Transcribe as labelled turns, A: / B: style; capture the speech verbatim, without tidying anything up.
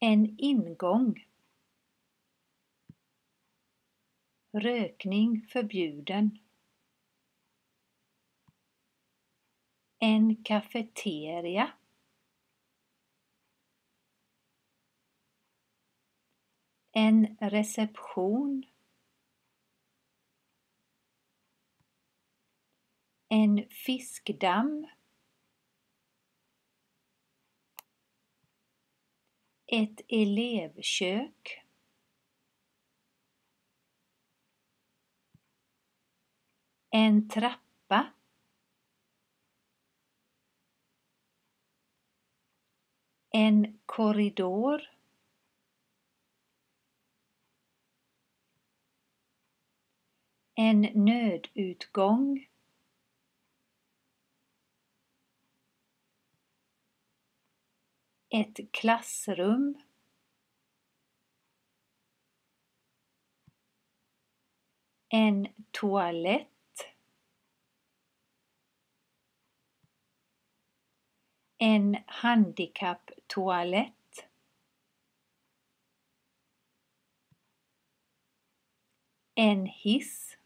A: En ingång. Rökning förbjuden. En kafeteria. En reception. En fiskdamm. Ett elevkök. En trappa. En korridor. En nödutgång. Ett klassrum. En toalett. En handikapptoalett. En hiss.